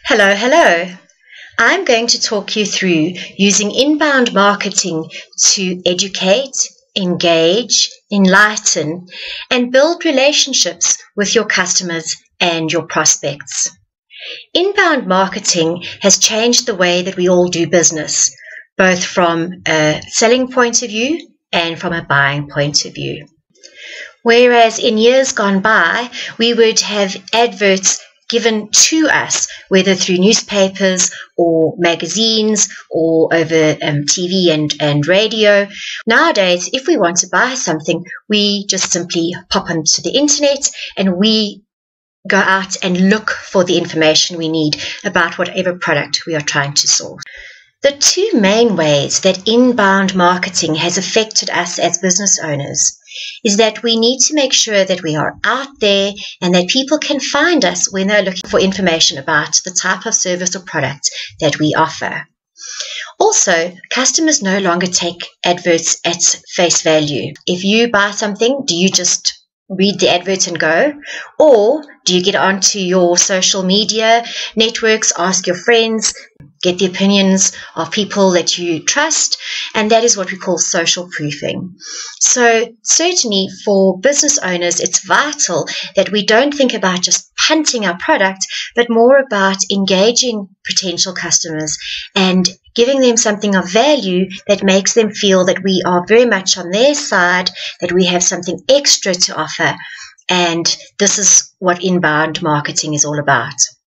Hello, hello. I'm going to talk you through using inbound marketing to educate, engage, enlighten, and build relationships with your customers and your prospects. Inbound marketing has changed the way that we all do business, both from a selling point of view and from a buying point of view. Whereas in years gone by, we would have adverts given to us, whether through newspapers or magazines or over TV and radio. Nowadays, if we want to buy something, we just simply pop onto the internet and we go out and look for the information we need about whatever product we are trying to source. The two main ways that inbound marketing has affected us as business owners is that we need to make sure that we are out there and that people can find us when they're looking for information about the type of service or product that we offer. Also, customers no longer take adverts at face value. If you buy something, do you just read the advert and go? Or do you get onto your social media networks, ask your friends, get the opinions of people that you trust, and that is what we call social proofing. So certainly for business owners, it's vital that we don't think about just punting our product, but more about engaging potential customers and giving them something of value that makes them feel that we are very much on their side, that we have something extra to offer. And this is what inbound marketing is all about.